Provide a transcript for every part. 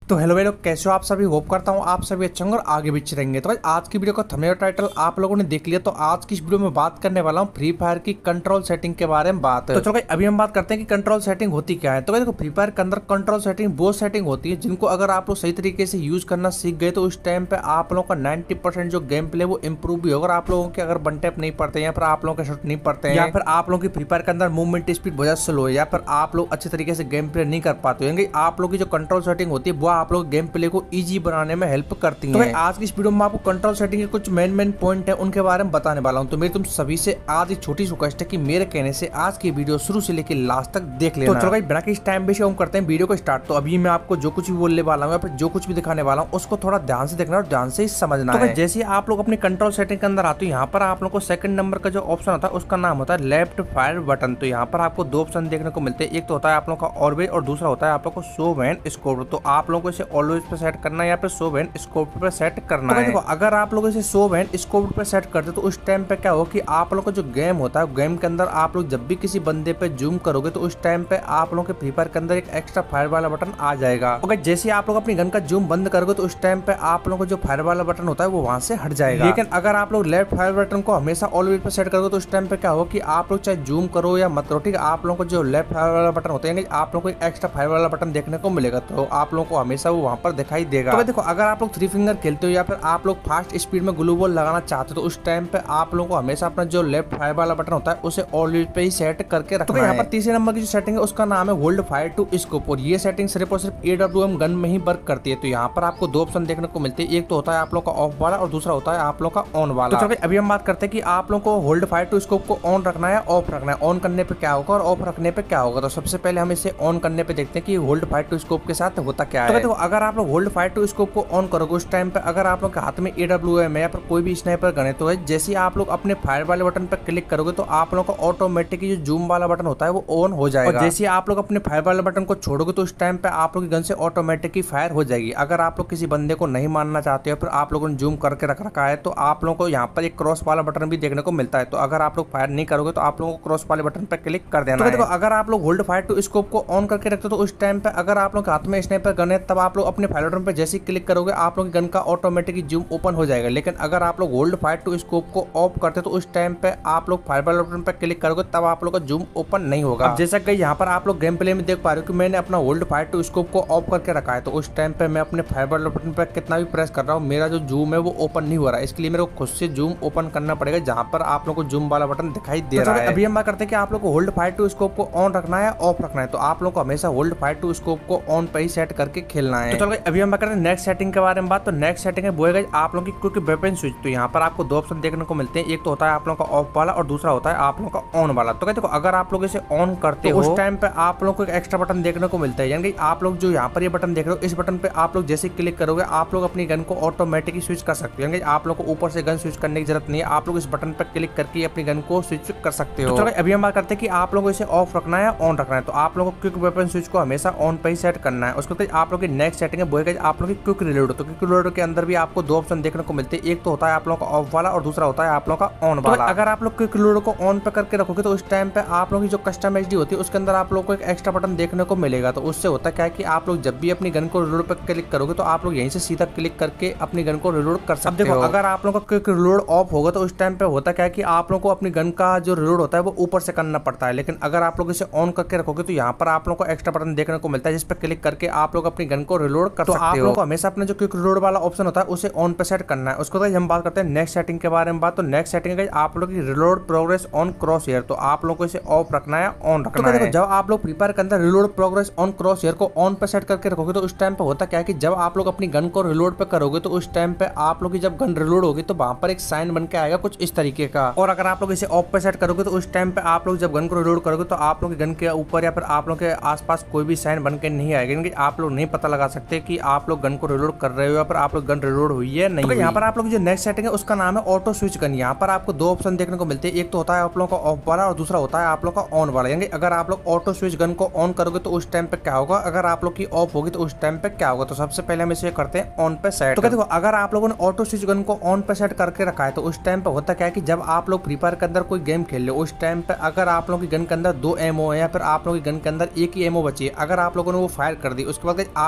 तो हेलो भाई लोग, कैसे हो आप सभी। होप करता हूँ आप सभी अच्छे होंगे और आगे भी अच्छे रहेंगे। तो भाई आज की वीडियो का थंबनेल और टाइटल आप लोगों ने देख लिया। तो आज की इस वीडियो में बात करने वाला हूँ फ्री फायर की कंट्रोल सेटिंग के बारे में बात। तो चलो भाई अभी हम बात करते हैं कि कंट्रोल सेटिंग होती क्या है। तो भाई देखो, फ्री फायर के अंदर कंट्रोल सेटिंग वो सेटिंग होती है जिनको अगर आप लोग सही तरीके से यूज करना सीख गए तो उस टाइम पे आप लोगों का 90% जो गेम प्ले वो इंप्रूव भी होगा। आप लोगों के अगर वन टैप नहीं पड़ते या फिर आप लोगों के शॉट नहीं पड़ते हैं या फिर आप लोगों की फ्री फायर के अंदर मूवमेंट स्पीड बहुत स्लो है या फिर आप लोग अच्छे तरीके से गेम प्ले नहीं कर पाते होंगे, आप लोग की जो कंट्रोल सेटिंग होती है वो आप लोग गेम प्ले को इजी बनाने में हेल्प करती है। तो आज की इस वीडियो में आपको कंट्रोल सेटिंग के कुछ मेन पॉइंट है उनके बारे में बताने वाला हूं। तो मेरी तुम सभी से आज एक छोटी रिक्वेस्ट है कि मेरे कहने से आज की वीडियो शुरू से लेकर लास्ट तक देख लेना। तो चलो भाई बिना किसी टाइम वेस्ट हम करते हैं वीडियो को स्टार्ट। तो अभी मैं आपको जो कुछ भी बोलने वाला हूं या फिर जो कुछ भी दिखाने वाला हूं उसको थोड़ा ध्यान से देखना और ध्यान से ही समझना है। जैसे आप लोग अपनी कंट्रोल सेटिंग के अंदर आते हो, यहाँ पर आप लोग को सेकंड नंबर का जो ऑप्शन होता है उसका नाम होता है लेफ्ट फायर बटन। तो यहाँ पर आपको दो ऑप्शन देखने को मिलते हैं, एक तो होता है आप लोग का ऑलवेज और दूसरा होता है आप लोग को शो व्हेन स्कोप। तो आप लोगों को इसे ऑलवेज पे सेट करना है या फिर शो व्हेन स्कोप पे सेट करना है। देखो अगर आप लोग इसे शो व्हेन स्कोप पे सेट करते तो उस टाइम पे क्या हो कि आप लोग का जो गेम होता है गेम के अंदर आप लोग जब भी किसी बंदे पे जूम करोगे तो उस टाइम पे आप लोगों के फ्री फायर के अंदर एक एक्स्ट्रा फायर वाला बटन आ जाएगा। ओके, जैसे आप लोग अपनी गन का जूम बंद करोगे तो उस टाइम पे आप लोगों को जो फायर वाला बटन होता है वो वहां से हट जाएगा। लेकिन अगर आप लोग लेफ्ट फायर बटन को हमेशा ऑलवेज पे सेट करोगे तो उस टाइम पे क्या हो कि आप लोग चाहे जूम करो या मत करो, ठीक है, आप लोगों को जो लेफ्ट फायर वाला बटन होता है आप लोगों को एक एक्स्ट्रा फायर वाला बटन देखने को मिलेगा। तो आप लोगों को हमेशा वो वहां पर दिखाई देगा। तो देखो अगर आप लोग थ्री फिंगर खेलते हो या फिर आप लोग फास्ट स्पीड में ग्लू बॉल लगाना चाहते हो तो उस टाइम पे आप लोगों को हमेशा अपना जो लेफ्ट फायर वाला बटन होता है उसे ऑलवेज पे ही सेट करके रखना है। यहाँ पर तीसरे नंबर की जो सेटिंग है उसका नाम है होल्ड फायर टू स्कोप और ये सेटिंग सिर्फ और सिर्फ AWM गन में ही वर्क करती है। तो यहाँ पर आपको दो ऑप्शन देखने को मिलते हैं, एक तो होता है आप लोग का ऑफ वाला और दूसरा होता है आप लोग का ऑन वाला। तो अभी हम बात करते हैं कि आप लोग को होल्ड फायर टू स्कोप को ऑन रखना है ऑफ रखना है। ऑन करने पे क्या होगा और ऑफ रखने पे क्या होगा। तो सबसे पहले हम इसे ऑन करने पे देखते हैं कि होल्ड फायर टू स्कोप के साथ होता क्या है। तो अगर आप लोग होल्ड फायर टू स्कोप को ऑन करोगे उस टाइम पे अगर आप लोग के हाथ में AWM है या फिर कोई भी स्नाइपर गन है तो जैसे आप लोग अपने फायर वाले बटन पर क्लिक करोगे तो आप लोग का ऑटोमेटिकली जो जूम वाला बटन होता है वो ऑन हो जाएगा। और जैसे आप लोग अपने फायर वाले बटन को छोड़ोगे तो उस टाइम पे आप लोग की गन से ऑटोमेटिकली फायर हो जाएगी। अगर आप लोग किसी बंदे को नहीं मारना चाहते हो फिर आप लोगों ने जूम करके रख रखा है तो आप लोगों को यहाँ पर एक क्रॉस वाला बटन भी देखने को मिलता है। तो अगर आप लोग फायर नहीं करोगे तो आप लोगों को क्रॉस वाले बटन पर क्लिक कर देना है। देखो अगर आप लोग होल्ड फायर टू स्कोप को ऑन करके रखते हो तो उस टाइम पे अगर आप लोग हाथ में स्नाइपर गन है तब आप लोग अपने फायर बटन पर जैसे क्लिक करोगे आप लोग गन का ऑटोमेटिकली जूम ओपन हो जाएगा। लेकिन अगर आप लोग होल्ड फायर टू स्कोप को ऑफ करते तो उस टाइम पे आप लोग फायर वाले बटन पर क्लिक करोगे तब आप लोग का जूम ओपन नहीं होगा। अब जैसा कि यहाँ पर आप लोग गेम प्ले में देख पा रहे हो कि मैंने अपना होल्ड फायर टू स्कोप को ऑफ करके रखा है तो उस टाइम पे मैं अपने फायर वाले बटन पर कितना भी प्रेस कर रहा हूँ मेरा जो जूम है वो ओपन नहीं हो रहा है। इसके लिए मेरे को खुद से जूम ओपन करना पड़ेगा जहाँ पर आप लोग को जूम वाला बटन दिखाई दे रहा है। अभी हम बात करते हैं कि आप लोग को होल्ड फायर टू स्कोप को ऑन रखना है ऑफ रखना है। तो आप लोग को हमेशा होल्ड फायर टू स्कोप को ऑन पे ही सेट करके खेलना है। तो चलो अभी हम बात करते हैं नेक्स्ट सेटिंग के बारे में बात। तो नेक्स्ट सेटिंग है वो है आप लोग की क्विक वेपन स्विच। तो यहाँ पर आपको दो ऑप्शन देखने को मिलते हैं, एक तो होता है आप लोगों का ऑफ वाला और दूसरा होता है आप लोगों का ऑन वाला। तो देखो अगर आप लोग इसे ऑन करते हो उस टाइम पे आप लोग को एक एक्स्ट्रा बटन देखने को मिलता है, यानी कि आप लोग जो यहाँ पर ये बटन देख रहे हो इस बटन पे आप लोग जैसे क्लिक करोगे आप लोग अपनी गन को ऑटोमेटिकली स्विच कर सकते हो। यानी आप लोग को ऊपर से गन स्विच करने की जरूरत नहीं है, आप लोग इस बटन पर क्लिक करके अपनी गन को स्विच कर सकते हो। तो अभी हम बात करते हैं कि आप लोगों को इसे ऑफ रखना है ऑन रखना है। तो आप लोगों को क्विक वेपन स्विच को हमेशा ऑन पे ही सेट करना है। उसके बाद आप लोग की नेक्स्ट सेटिंग है वो है आप लोग की क्विक रिलोड। तो क्विक रिलोड के अंदर भी आपको दो ऑप्शन देखने को मिलते हैं, एक तो होता है आप लोग का ऑफ वाला और दूसरा होता है आप लोग का ऑन वाला। अगर आप लोग क्विक रिलोड को ऑन पे करके रखोगे तो उस टाइम पे आप लोग की जो कस्टम एचडी होती है उसके अंदर आप लोग को एक एक्स्ट्रा बटन देखने को मिलेगा। तो उससे होता क्या है कि आप लोग जब भी अपनी गन को रिलोड पे क्लिक करोगे तो आप लोग यहीं से सीधा क्लिक करके अपनी गन को रिलोड कर सकते हो। अगर आप लोग का क्विक रिलोड ऑफ होगा तो उस टाइम पे होता क्या है कि आप लोग को अपनी गन का जो रिलोड होता है वो ऊपर से करना पड़ता है। लेकिन अगर आप लोग इसे ऑन करके रखोगे तो यहाँ पर आप लोग को एक्स्ट्रा बटन देखने को मिलता है जिस पर क्लिक करके आप लोग अपनी गन को रिलोड कर सकते हो। आप लोग को हमेशा अपना जो क्विक रिलोड वाला ऑप्शन होता है उसे ऑन पे सेट करना है। उसके बाद हम बात करते हैं नेक्स्ट सेटिंग के बारे में बात। तो नेक्स्ट सेटिंग है आप लोग की reload progress on cross hair. तो आप लोग को इसे ऑफ रखना है ऑन रखना है। जब आप लोग फ्री फायर के अंदर reload progress on cross hair को ऑन पे सेट करके रखोगे तो उस टाइम पे होता क्या है कि जब आप लोग अपनी गन को रिलोड पे करोगे तो उस टाइम पे आप लोग की जब गन रिलोड होगी तो वहां पर एक साइन बन के आएगा कुछ इस तरीके का। और अगर आप लोग इसे ऑफ पे सेट करोगे तो उस टाइम पे आप लोग जब गन को रिलोड करोगे तो आप लोग की गन के ऊपर या फिर आप लोग के आसपास कोई भी साइन बन के नहीं आएगा, क्योंकि आप लोग नहीं पता लगा सकते कि आप लोग गन को रिलोड कर रहे हो या फिर आप लोग गन रिलोड हुई है नहीं। तो यहाँ पर आप लोग जो नेक्स्ट सेटिंग है उसका नाम है ऑटो स्विच गन। यहाँ पर आपको दो ऑप्शन देखने को मिलते हैं, एक तो होता है आप लोग का ऑफ वाला और दूसरा होता है आप लोग का ऑन वाला। यानी अगर आप लोग ऑटो स्विच गन को ऑन करोगे तो उस टाइम पे क्या होगा, अगर आप लोग की ऑफ होगी तो उस टाइम पे क्या होगा। तो सबसे पहले हम इसे करते हैं ऑन पे सेट। तो देखो अगर आप लोगों ने ऑटो स्विच गन को ऑन पे सेट करके रखा है तो उस टाइम पे होता क्या है कि जब आप लोग फ्री फायर के अंदर कोई गेम खेल रहे हो उस टाइम पे अगर आप लोगों की गन के अंदर 2 एमओ है या फिर आप लोगों की गन के अंदर एक ही एमओ बची है, अगर आप लोगों ने वो फायर कर दी उसके बाद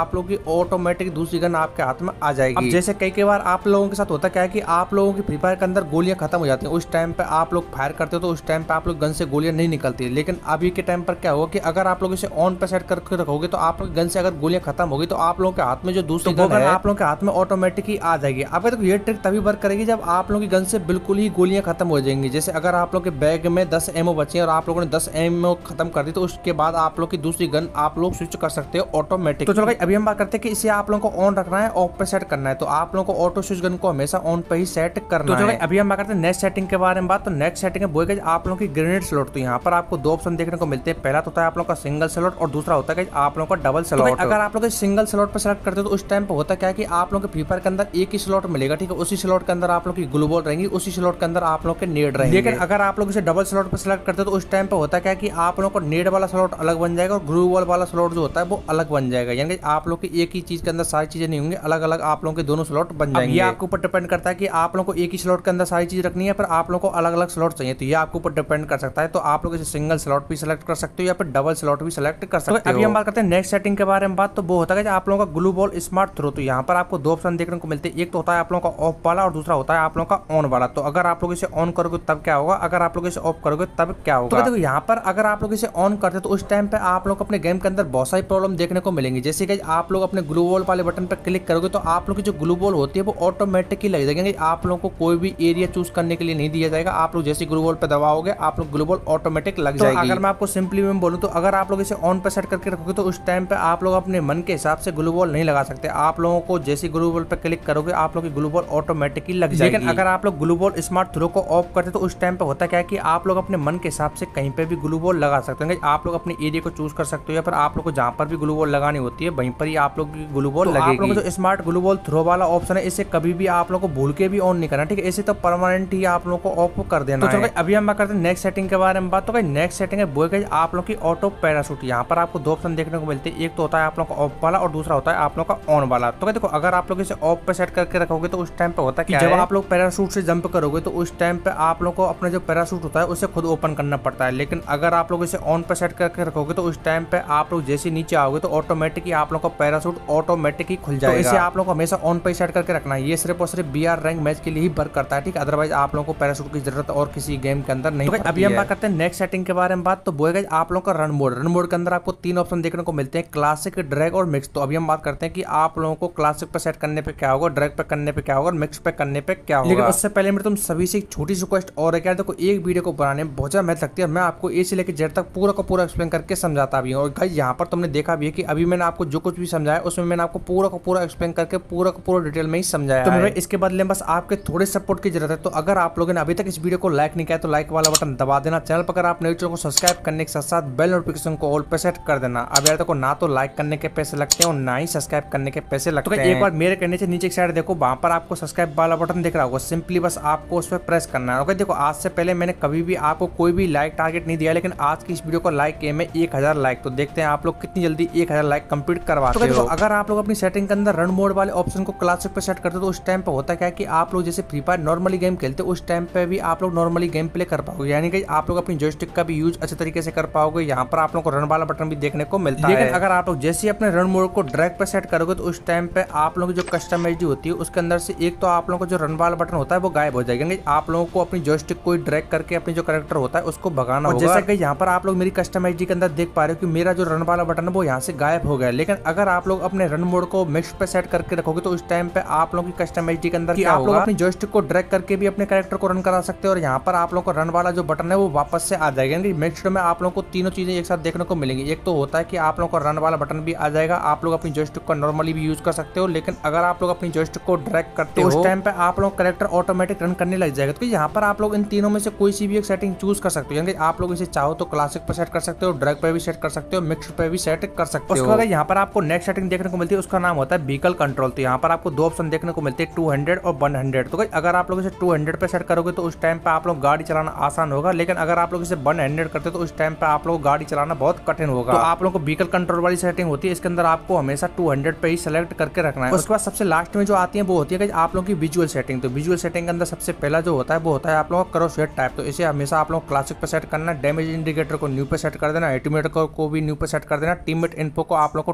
आप लोगों की ऑटोमेटिक दूसरी गन आपके हाथ में आ जाएगी। अब जैसे कई बार आप लोगों के साथ होता क्या है कि आप लोगों की फ्री फायर के अंदर गोलियां खत्म हो जाती हैं, उस टाइम पे आप लोग फायर करते हो तो उस टाइम पे आप लोग गन से गोलियां नहीं निकलती। लेकिन अभी के टाइम पर क्या होगा कि अगर आप लोग इसे ऑन पे सेट करके रखोगे तो आप लोग गन से अगर गोलियां खत्म होगी तो आप लोगों के हाथ में जो दूसरी गन है आप लोगों के हाथ में ऑटोमेटिक ही आ जाएगी। अब देखो ये ट्रिक तभी वर्क करेगी जब आप लोगों की गन से बिल्कुल ही गोलियां खत्म हो जाएंगी। जैसे अगर आप लोग के बैग में 10 एमओ बची और आप लोगों ने 10 एमओ खत्म कर दी तो उसके बाद आप लोग की दूसरी गन आप लोग स्विच कर सकते हो ऑटोमेटिक। तो चलो भाई अभी हम बात करते हैं कि इसे आप लोगों को ऑन रखना है ऑफ पे सेट करना है। तो आप लोगों को ऑटो स्विच गन को हमेशा ऑन पे ही सेट करना है। तो चलो अभी हम बात करते हैं नेक्स्ट सेटिंग के बारे में बात। तो नेक्स्ट सेटिंग है बोलेगा आप लोगों की ग्रेनेड स्लॉट। तो यहाँ पर आपको दो ऑप्शन देखने को मिलते हैं, पहला तो होता है आप लोगों का सिंगल स्लॉट और दूसरा होता है आप लोगों का डबल स्लॉट। अगर आप लोग सिंगल स्लॉट पर सेलेक्ट करते हो तो उस टाइम पे होता क्या है कि आप लोगों के फ्री फायर के अंदर एक ही स्लॉट मिलेगा, ठीक है। उसी स्लॉट के अंदर आप लोग की ग्लू बॉल रहेंगी, उसी स्लॉट के अंदर आप लोग के नेड रहेंगे। लेकिन अगर आप लोग इसे डबल स्लॉट पर सेलेक्ट करते हो तो उस टाइम पे होता क्या है कि आप लोगों को नेड वाला स्लॉट अलग बन जाएगा और ग्लू बॉल वाला स्लॉट जो होता है वो अलग बन जाएगा। यानी आप लोग की एक ही चीज के अंदर सारी चीजें नहीं होंगी, अलग अलग आप लोगों के दोनों स्लॉट बन जाएंगे। ये आपके ऊपर डिपेंड करता है कि आप लोगों को एक ही स्लॉट के अंदर सारी चीज रखनी है पर आप लोगों को अलग अलग स्लॉट चाहिए, तो ये आपके ऊपर डिपेंड कर सकता है। तो आप लोग इसे सिंगल स्लॉट भी सेलेक्ट कर सकते हो या फिर डबल स्लॉट भी सेलेक्ट कर सकते हो। अभी हम बात करते हैं नेक्स्ट सेटिंग के बारे में बात। तो वो होता है आप लोगों का ग्लू बॉल स्मार्ट थ्रो। तो यहाँ पर आपको दो ऑप्शन देखने को मिलते हैं, एक तो होता है आप लोगों का ऑफ वाला और दूसरा होता है आप लोगों का ऑन वाला। तो अगर आप लोग इसे ऑन करोगे तब क्या होगा, अगर आप लोग इसे ऑफ करोगे तब क्या होगा। तो देखो यहाँ पर अगर आप लोग इसे ऑन करते तो उस टाइम पे आप लोग अपने गेम के अंदर बहुत सारी प्रॉब्लम देखने को मिलेंगी। जैसे कि आप लोग अपने ग्लू बॉल वाले बटन पर क्लिक करोगे तो आप लोग की जो ग्लू बॉल होती है वो ऑटोमेटिक ही लग जाएगी। आप लोगों को कोई भी एरिया चूज करने के लिए नहीं दिया जाएगा। आप लोग जैसे ग्लू बॉल पे दबाओगे आप लोग ग्लू बॉल ऑटोमेटिक लग जाएगी। अगर मैं आपको सिंपली में बोलूं तो अगर आप लोग इसे ऑन पे सेट करके रखोगे तो उस टाइम पे आप लोग अपने मन के हिसाब से ग्लू बॉल नहीं लगा सकते। आप लोगों को जैसे ग्लू बॉल पे क्लिक करोगे आप लोग की ग्लू बॉल ऑटोमेटिकली लग जाएगी। लेकिन अगर आप लोग ग्लू बॉल स्मार्ट थ्रो को ऑफ करते तो उस टाइम पे होता क्या है कि आप लोग अपने मन के हिसाब से कहीं पे भी ग्लू बॉल लगा सकते हैं। आप लोग अपने एरिया को चूज कर सकते हो या फिर आप लोग को जहां पर भी ग्लू बॉल लगानी होती है वहीं पर ही आप लोग की ग्लू बॉल लगेगी। आप लोग जो स्मार्ट ग्लू बॉल थ्रो वाला ऑप्शन है इसे कभी भी आप लोग को भूल के भी ऑन नहीं करना, ठीक है। इसे तो परमानेंट ही आप लोग को ऑफ कर देना है। अभी हम बात करते हैं नेक्स्ट सेटिंग के बारे में बात। तो नेक्स्ट सेटिंग है वो है आप लोग की ऑटो पैराशूट। यहाँ पर आपको दो ऑप्शन देखने को मिलते हैं, एक तो होता है आप लोग का ऑफ वाला और दूसरा होता है आप लोग का ऑन वाला। तो देखो अगर आप लोग इसे ऑफ पे सेट करके रखोगे तो उस टाइम पे होता है कि जब आप लोग पैराशूट से जंप करोगे तो उस टाइम पे आप लोग को अपना जो पैराशूट होता है उसे खुद ओपन करना पड़ता है। लेकिन अगर आप लोग इसे ऑन पे सेट करके रखोगे तो उस टाइम पे आप लोग जैसे नीचे आओगे तो ऑटोमेटिक ही आप लोग का पैराशूट ऑटोमेटिक ही खुल जाएगा। तो इसे आप लोग को हमेशा ऑन पे सेट करके रखना है। ये सिर्फ और सिर्फ बीआर रैंक मैच के लिए ही वर्क करता है, ठीक है। अदरवाइज आप लोगों को पैराशूट की जरूरत और किसी गेम के अंदर नहीं। अभी हम बात करते हैं नेक्स्ट सेटिंग के बारे में बात। तो वो है आप लोगों का रन मोड। रन मोड के अंदर आपको तीन ऑप्शन देखने को मिलते हैं, क्लासिक, ड्रैग और मिक्स। तो अभी हम बात करते हैं कि आप लोगों को क्लासिक पे सेट करने पे क्या होगा, ड्रैग पे करने पे क्या होगा और मिक्स पे करने पे क्या होगा। लेकिन उससे पहले मेरे तुम सभी से एक छोटी सी रिक्वेस्ट और है, क्या देखो एक वीडियो को बनाने में बहुत ज्यादा मेहनत लगती है। मैं आपको ए से लेकर जेड तक पूरा का पूरा एक्सप्लेन करके समझाता भी हूँ। और गाइस यहाँ पर तुमने देखा भी है कि अभी मैंने आपको जो कुछ भी समझाया उसमें मैंने आपको पूरा का पूरा एक्सप्लेन करके पूरा का पूरा डिटेल में ही समझाया। तो मेरे इसके बदले बस आपके थोड़े सपोर्ट की जरूरत है। तो अगर आप लोगों ने अभी तक इस वीडियो को लाइक नहीं किया तो लाइक वाला बटन दबा देना। चैनल पर अगर आप नए चैनल को सब्सक्राइब करने के साथ साथ बेल नोटिफिकेशन को ऑल पे सेट कर देना। अब यार देखो ना तो लाइक करने के पैसे लगते हैं और ना ही सब्सक्राइब करने के पैसे लगते हैं। एक बार मेरे कहने से नीचे की साइड देखो वहां पर आपको सब्सक्राइब वाला बटन दिख रहा होगा, सिंपली बस आपको उस पर प्रेस करना है। ओके देखो आज से पहले मैंने कभी भी आपको कोई भी लाइक टारगेट नहीं दिया, लेकिन आज की इस वीडियो को लाइक किए मैं 1000 लाइक। तो देखते हैं आप लोग कितनी जल्दी 1000 लाइक कंप्लीट करवाते हो। अगर आप लोग अपनी सेटिंग के अंदर रन मोड वाले ऑप्शन को क्लासिक पे सेट करते हो तो उस टाइम पे होता क्या है कि आप लोग जैसे फ्री फायर नॉर्मली गेम खेलते हो उस टाइम पे भी आप लोग नॉर्मली गेम प्ले कर पाओगे। यानी कि आप लोग अपनी जॉयस्टिक का भी यूज अच्छे तरीके से कर पाओगे। यहाँ पर आप लोग को रन वाला बटन भी देखने को मिलता है। लेकिन अगर आप लोग जैसे अपने रन मोड को ड्रैग पे सेट करोगे तो उस टाइम पे आप लोगों की जो कस्टमाइज होती है उसके अंदर से एक तो आप लोगों को जो रन वाला बटन होता है वो गायब हो जाएगा। आप लोगों को अपनी जॉयस्टिक को ड्रैग करके अपनी जो कैरेक्टर होता है उसको भगाना होगा। जैसा कि यहाँ पर आप लोग मेरी कस्टमाइज के अंदर देख पा रहे हो कि मेरा जो रन वाला बटन है वो यहाँ से गायब हो गया। लेकिन अगर आप लोग अपने रन मोड को मिक्स पे सेट करके रखोगे तो उस टाइम पे आप लोगों की कस्टमाइज के अंदर आप लोग अपनी जॉयस्टिक को ड्रैग करके भी अपने कैरेक्टर को रन करा सकते हो और यहाँ पर आप लोग को रन वाला जो बटन है वो वापस से आ जाएगा। मिक्स्ड में आप लोग को तीनों चीजें एक साथ देखने को मिलेंगी। एक तो होता है कि आप लोग को रन वाला बटन भी आ जाएगा, आप लोग अपनी जॉयस्टिक को नॉर्मली भी यूज कर सकते हो। लेकिन अगर आप लोग अपनी जॉयस्टिक को ड्रैग करते हो उस टाइम पे आप लोग कैरेक्टर ऑटोमेटिक रन करने लग जाएगा। तो यहाँ पर आप लोग इन तीनों में से कोई सी भी एक सेटिंग चूज कर सकते हो। यानी आप लोग इसे चाहो तो क्लासिक पे सेट कर सकते हो, ड्रैग पे भी सेट कर सकते हो, मिक्स्ड पे भी सेट कर सकते हो। उसके बाद यहाँ पर आपको नेक्स्ट सेटिंग देखने को मिलती है, उसका नाम होता है व्हीकल कंट्रोल। तो यहाँ पर आपको दो ऑप्शन देखने को मिलते हैं 200 और 100। तो अगर आप लोग इसे 200 पे सेट करोगे तो उस टाइम पे आप लोग गाड़ी चलाना आसान होगा। लेकिन अगर आप लोग इसे 100 करते तो उस टाइम पे आप लोग गाड़ी चलाना बहुत कठिन होगा। तो आप लोग को व्हीकल कंट्रोल वाली सेटिंग होती है, इसके अंदर आपको हमेशा 200 पे ही सेलेक्ट करके रखना है। उसके बाद सबसे लास्ट में जो आती है वो होती है कि आप लोग की विजुअल सेटिंग। तो विजुअल सेटिंग के अंदर सबसे पहला जो होता है वो होता है आप लोग का क्रॉसहेड टाइप। तो इसे हमेशा आप लोग क्लासिक पे सेट करना, डैमेज इंडिकेटर को न्यू पे सेट कर देना, अल्टीमेट को भी न्यू पे सेट कर देना, टीममेट इन्फो को आप लोग को ट्रांसलूसेंट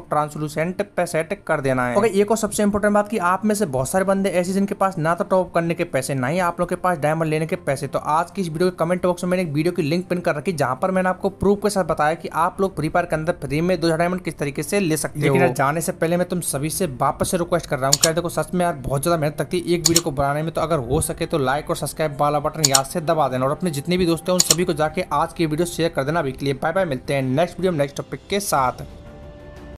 ट्रांसलूसेंट पे सेट कर देना है। ओके, एक और सबसे इंपॉर्टेंट बात कि आप में से बहुत सारे बंदे ऐसे जिनके पास ना तो टॉप करने के पैसे, ना ही आप लोग के पास डायमंड लेने के पैसे। तो आज की इस वीडियो के कमेंट बॉक्स में मैंने एक वीडियो की लिंक पिन कर रखी, जहां पर मैंने आपको प्रूफ के साथ बताया कि आप लोग फ्री फायर के अंदर फ्री में 2000 डायमंड किस तरीके से ले सकते हो। लेकिन जाने से पहले मैं तुम सभी से वापस से रिक्वेस्ट कर रहा हूँ, क्या देखो सच में यार बहुत ज्यादा मेहनत लगती है एक वीडियो को बनाने में, तो अगर हो सके तो लाइक और सब्सक्राइब वाला बटन याद से दबा देना, और अपने जितने भी दोस्त हैं उन सभी को जाके आज की वीडियो शेयर कर देना। अभी के लिए बाय बाय, मिलते हैं नेक्स्ट वीडियो में नेक्स्ट टॉपिक के साथ।